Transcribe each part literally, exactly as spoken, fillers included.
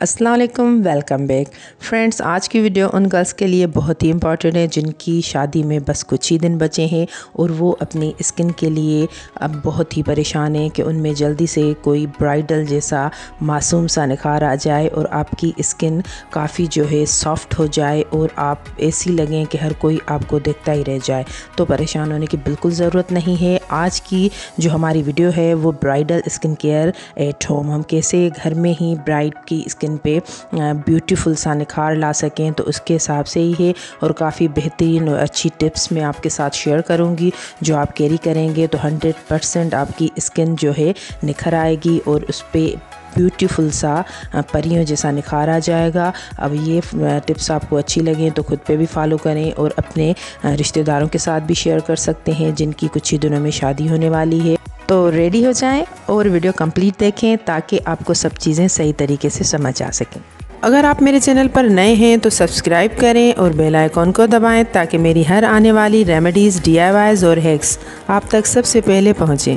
अस्सलाम वालेकुम, welcome back friends. आज की वीडियो उन गर्ल्स के लिए बहुत ही इंपॉर्टेंट है जिनकी शादी में बस कुछ ही दिन बचे हैं और वो अपनी स्किन के लिए अब बहुत ही परेशान हैं कि उनमें जल्दी से कोई ब्राइडल जैसा मासूम सा निखार आ जाए और आपकी स्किन काफ़ी जो है सॉफ्ट हो जाए और आप ऐसी लगें कि हर कोई आपको देखता ही रह जाए। तो परेशान होने की बिल्कुल ज़रूरत नहीं है। आज की जो हमारी वीडियो है वो bridal skin care at home, हम कैसे घर में ही ब्राइड की स्किन पे ब्यूटीफुल सा निखार ला सकें, तो उसके हिसाब से ही है। और काफ़ी बेहतरीन और अच्छी टिप्स मैं आपके साथ शेयर करूंगी जो आप कैरी करेंगे तो हंड्रेड परसेंट आपकी स्किन जो है निखर आएगी और उस पर ब्यूटीफुल सा परियों जैसा निखार आ जाएगा। अब ये टिप्स आपको अच्छी लगें तो खुद पे भी फॉलो करें और अपने रिश्तेदारों के साथ भी शेयर कर सकते हैं जिनकी कुछ ही दिनों में शादी होने वाली है। तो रेडी हो जाएं और वीडियो कंप्लीट देखें ताकि आपको सब चीज़ें सही तरीके से समझ आ सकें। अगर आप मेरे चैनल पर नए हैं तो सब्सक्राइब करें और बेल आइकॉन को दबाएं ताकि मेरी हर आने वाली रेमेडीज़, डी आई वाईज़ और हैक्स आप तक सबसे पहले पहुँचें।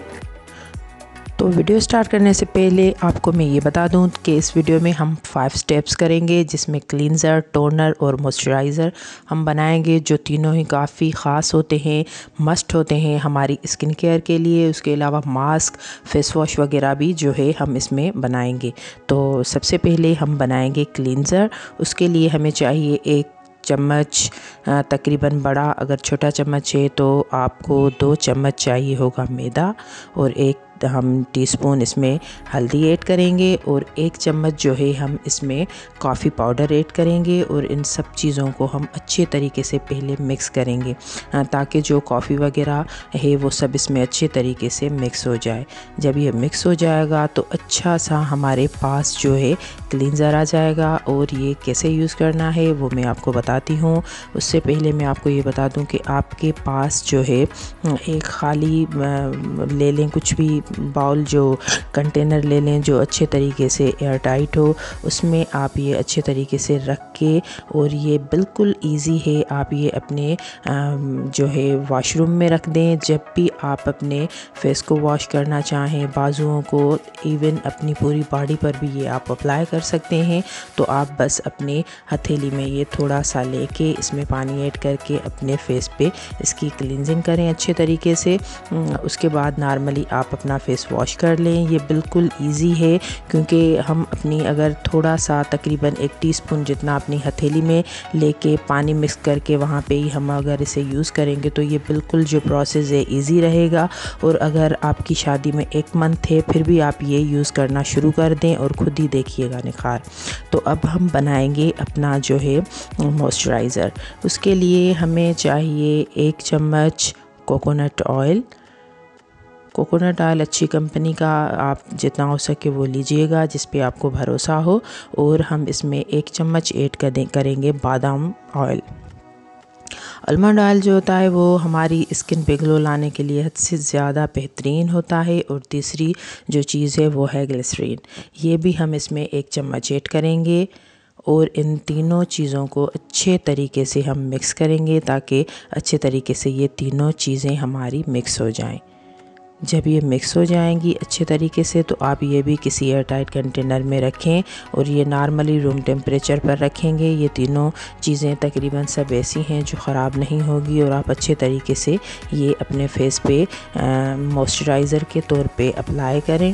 तो वीडियो स्टार्ट करने से पहले आपको मैं ये बता दूं कि इस वीडियो में हम फाइव स्टेप्स करेंगे जिसमें क्लींजर, टोनर और मॉइस्चराइज़र हम बनाएंगे जो तीनों ही काफ़ी ख़ास होते हैं, मस्ट होते हैं हमारी स्किन केयर के लिए। उसके अलावा मास्क, फेस वॉश वगैरह भी जो है हम इसमें बनाएंगे। तो सबसे पहले हम बनाएंगे क्लींजर। उसके लिए हमें चाहिए एक चम्मच, तकरीबन बड़ा, अगर छोटा चम्मच है तो आपको दो चम्मच चाहिए होगा मैदा, और एक हम टीस्पून इसमें हल्दी ऐड करेंगे और एक चम्मच जो है हम इसमें कॉफ़ी पाउडर ऐड करेंगे। और इन सब चीज़ों को हम अच्छे तरीके से पहले मिक्स करेंगे ताकि जो कॉफ़ी वगैरह है वो सब इसमें अच्छे तरीके से मिक्स हो जाए। जब ये मिक्स हो जाएगा तो अच्छा सा हमारे पास जो है क्लींजर आ जाएगा। और ये कैसे यूज़ करना है वो मैं आपको बताती हूँ। उससे पहले मैं आपको ये बता दूँ कि आपके पास जो है एक खाली ले लें, कुछ भी बाउल, जो कंटेनर ले लें जो अच्छे तरीके से एयर टाइट हो, उसमें आप ये अच्छे तरीके से रख के, और ये बिल्कुल इजी है, आप ये अपने जो है वॉशरूम में रख दें। जब भी आप अपने फेस को वॉश करना चाहें, बाजुओं को, इवन अपनी पूरी बॉडी पर भी ये आप अप्लाई कर सकते हैं। तो आप बस अपने हथेली में ये थोड़ा सा लेके इसमें पानी ऐड करके अपने फेस पे इसकी क्लींजिंग करें अच्छे तरीके से। उसके बाद नॉर्मली आप अपना फेस वॉश कर लें। ये बिल्कुल इजी है क्योंकि हम अपनी अगर थोड़ा सा तकरीबन एक टीस्पून जितना अपनी हथेली में लेके पानी मिक्स करके वहाँ पे ही हम अगर इसे यूज़ करेंगे तो ये बिल्कुल जो प्रोसेस है इजी रहेगा। और अगर आपकी शादी में एक मंथ है फिर भी आप ये यूज़ करना शुरू कर दें और ख़ुद ही देखिएगा निखार। तो अब हम बनाएंगे अपना जो है मॉइस्चराइज़र। उसके लिए हमें चाहिए एक चम्मच कोकोनट ऑयल। कोकोनट ऑयल अच्छी कंपनी का आप जितना हो सके वो लीजिएगा जिस पे आपको भरोसा हो। और हम इसमें एक चम्मच ऐड करेंगे बादाम ऑयल। आलमंड ऑयल जो होता है वो हमारी स्किन पे ग्लो लाने के लिए हद से ज़्यादा बेहतरीन होता है। और तीसरी जो चीज़ है वो है ग्लिसरीन, ये भी हम इसमें एक चम्मच ऐड करेंगे। और इन तीनों चीज़ों को अच्छे तरीके से हम मिक्स करेंगे ताकि अच्छे तरीके से ये तीनों चीज़ें हमारी मिक्स हो जाएं। जब ये मिक्स हो जाएंगी अच्छे तरीके से तो आप ये भी किसी एयर टाइट कंटेनर में रखें और ये नॉर्मली रूम टेम्परेचर पर रखेंगे। ये तीनों चीज़ें तकरीबन सब ऐसी हैं जो ख़राब नहीं होगी और आप अच्छे तरीके से ये अपने फेस पे मॉइस्चराइज़र के तौर पे अप्लाई करें।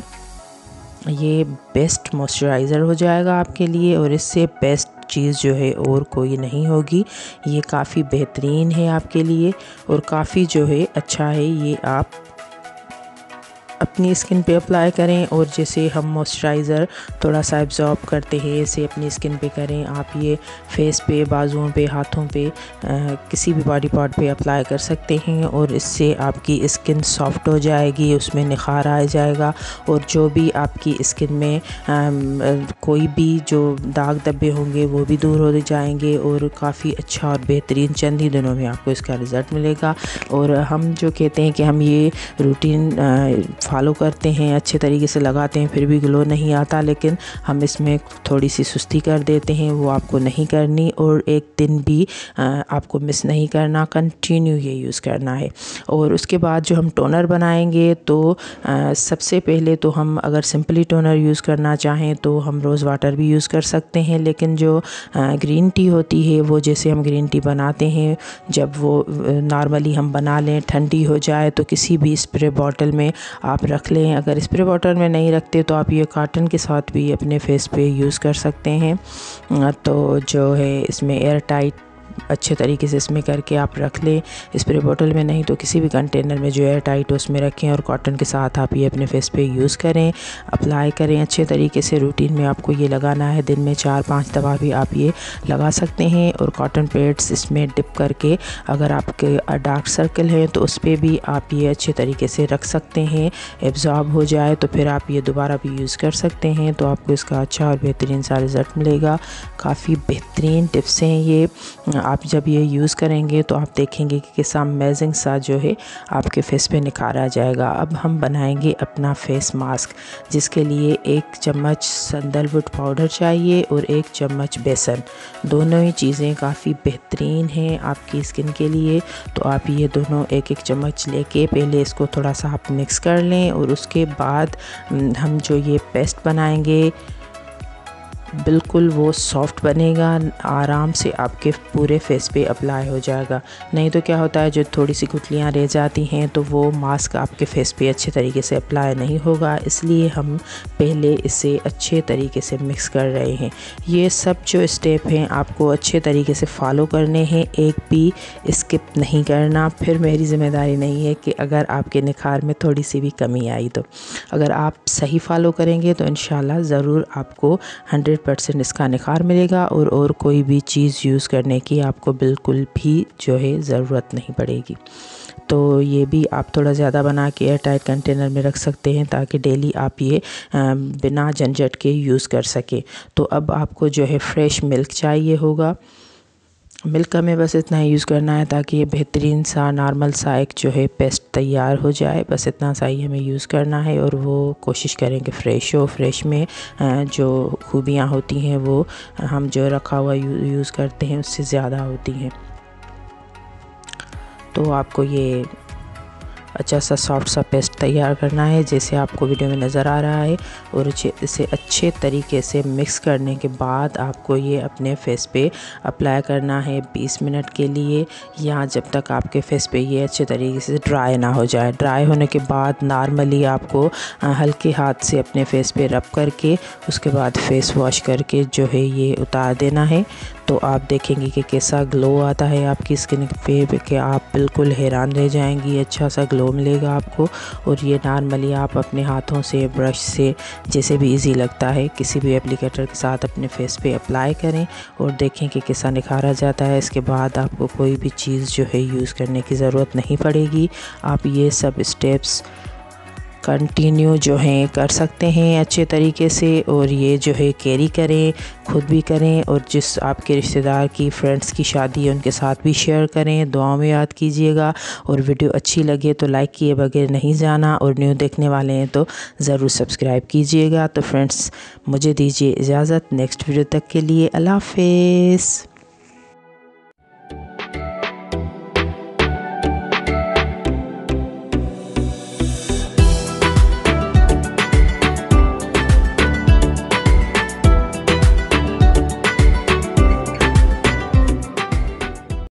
ये बेस्ट मॉइस्चराइज़र हो जाएगा आपके लिए और इससे बेस्ट चीज़ जो है और कोई नहीं होगी। ये काफ़ी बेहतरीन है आपके लिए और काफ़ी जो है अच्छा है। ये आप अपनी स्किन पे अप्लाई करें और जैसे हम मॉइस्चराइज़र थोड़ा सा एब्जॉर्ब करते हैं ऐसे अपनी स्किन पे करें। आप ये फेस पे, बाजुओं पे, हाथों पे, आ, किसी भी बॉडी पार्ट पे अप्लाई कर सकते हैं और इससे आपकी स्किन सॉफ्ट हो जाएगी, उसमें निखार आ जाएगा। और जो भी आपकी स्किन में आ, कोई भी जो दाग धब्बे होंगे वो भी दूर हो जाएंगे और काफ़ी अच्छा और बेहतरीन चंद ही दिनों में आपको इसका रिज़ल्ट मिलेगा। और हम जो कहते हैं कि हम ये रूटीन फॉलो करते हैं, अच्छे तरीके से लगाते हैं, फिर भी ग्लो नहीं आता, लेकिन हम इसमें थोड़ी सी सुस्ती कर देते हैं, वो आपको नहीं करनी और एक दिन भी आपको मिस नहीं करना, कंटिन्यू ये यूज़ करना है। और उसके बाद जो हम टोनर बनाएंगे तो सबसे पहले तो हम अगर सिंपली टोनर यूज़ करना चाहें तो हम रोज़ वाटर भी यूज़ कर सकते हैं, लेकिन जो ग्रीन टी होती है वो जैसे हम ग्रीन टी बनाते हैं, जब वो नॉर्मली हम बना लें, ठंडी हो जाए तो किसी भी स्प्रे बॉटल में आप रख लें। अगर स्प्रे बॉटल में नहीं रखते तो आप ये कॉटन के साथ भी अपने फेस पे यूज़ कर सकते हैं। तो जो है इसमें एयर टाइट अच्छे तरीके से इसमें करके आप रख लें, स्प्रे बॉटल में नहीं तो किसी भी कंटेनर में जो एयर टाइट हो उसमें रखें और कॉटन के साथ आप ये अपने फेस पे यूज़ करें, अप्लाई करें अच्छे तरीके से। रूटीन में आपको ये लगाना है, दिन में चार पांच दफ़ा भी आप ये लगा सकते हैं। और कॉटन पैड्स इसमें डिप करके अगर आपके डार्क सर्कल हैं तो उस पर भी आप ये अच्छे तरीके से रख सकते हैं, एब्जॉर्ब हो जाए तो फिर आप ये दोबारा भी यूज़ कर सकते हैं। तो आपको इसका अच्छा और बेहतरीन सा रिज़ल्ट मिलेगा। काफ़ी बेहतरीन टिप्स हैं ये, आप जब ये यूज़ करेंगे तो आप देखेंगे कि किस अमेजिंग सा जो है आपके फेस पे निखार आ जाएगा। अब हम बनाएंगे अपना फेस मास्क, जिसके लिए एक चम्मच सैंडलवुड पाउडर चाहिए और एक चम्मच बेसन। दोनों ही चीज़ें काफ़ी बेहतरीन हैं आपकी स्किन के लिए। तो आप ये दोनों एक एक चम्मच लेके पहले इसको थोड़ा सा आप मिक्स कर लें और उसके बाद हम जो ये पेस्ट बनाएंगे बिल्कुल वो सॉफ्ट बनेगा, आराम से आपके पूरे फेस पे अप्लाई हो जाएगा। नहीं तो क्या होता है, जो थोड़ी सी गुठलियाँ रह जाती हैं तो वो मास्क आपके फेस पे अच्छे तरीके से अप्लाई नहीं होगा, इसलिए हम पहले इसे अच्छे तरीके से मिक्स कर रहे हैं। ये सब जो स्टेप हैं आपको अच्छे तरीके से फॉलो करने हैं, एक भी स्किप नहीं करना। फिर मेरी ज़िम्मेदारी नहीं है कि अगर आपके निखार में थोड़ी सी भी कमी आई तो अगर आप सही फॉलो करेंगे तो इंशाल्लाह ज़रूर आपको हंड्रेड परसेंट इसका निखार मिलेगा और और कोई भी चीज़ यूज़ करने की आपको बिल्कुल भी जो है ज़रूरत नहीं पड़ेगी। तो ये भी आप थोड़ा ज़्यादा बना के एयर टाइट कंटेनर में रख सकते हैं ताकि डेली आप ये बिना झंझट के यूज़ कर सकें। तो अब आपको जो है फ्रेश मिल्क चाहिए होगा। मिल्क का में बस इतना ही यूज़ करना है ताकि ये बेहतरीन सा नॉर्मल सा एक जो है पेस्ट तैयार हो जाए। बस इतना सा ही हमें यूज़ करना है और वो कोशिश करें कि फ़्रेश हो। फ्रेश में जो खूबियाँ होती हैं वो हम जो रखा हुआ यूज़ करते हैं उससे ज़्यादा होती हैं। तो आपको ये अच्छा सा सॉफ्ट सा पेस्ट तैयार करना है जैसे आपको वीडियो में नज़र आ रहा है। और इसे अच्छे तरीके से मिक्स करने के बाद आपको ये अपने फेस पे अप्लाई करना है बीस मिनट के लिए, या जब तक आपके फेस पे ये अच्छे तरीके से ड्राई ना हो जाए। ड्राई होने के बाद नॉर्मली आपको हल्के हाथ से अपने फेस पे रब करके उसके बाद फेस वॉश करके जो है ये उतार देना है। तो आप देखेंगे कि कैसा ग्लो आता है आपकी स्किन पे कि आप बिल्कुल हैरान रह जाएंगी। अच्छा सा ग्लो मिलेगा आपको। और ये नॉर्मली आप अपने हाथों से, ब्रश से, जैसे भी इजी लगता है किसी भी एप्लीकेटर के साथ अपने फेस पे अप्लाई करें और देखें कि कैसा निखार आ जाता है। इसके बाद आपको कोई भी चीज़ जो है यूज़ करने की ज़रूरत नहीं पड़ेगी। आप ये सब स्टेप्स कंटिन्यू जो हैं कर सकते हैं अच्छे तरीके से। और ये जो है कैरी करें, खुद भी करें और जिस आपके रिश्तेदार की, फ्रेंड्स की शादी है उनके साथ भी शेयर करें। दुआओं में याद कीजिएगा। और वीडियो अच्छी लगे तो लाइक किए बगैर नहीं जाना, और न्यू देखने वाले हैं तो ज़रूर सब्सक्राइब कीजिएगा। तो फ्रेंड्स मुझे दीजिए इजाज़त, नेक्स्ट वीडियो तक के लिए अल्लाह हाफ़िज़।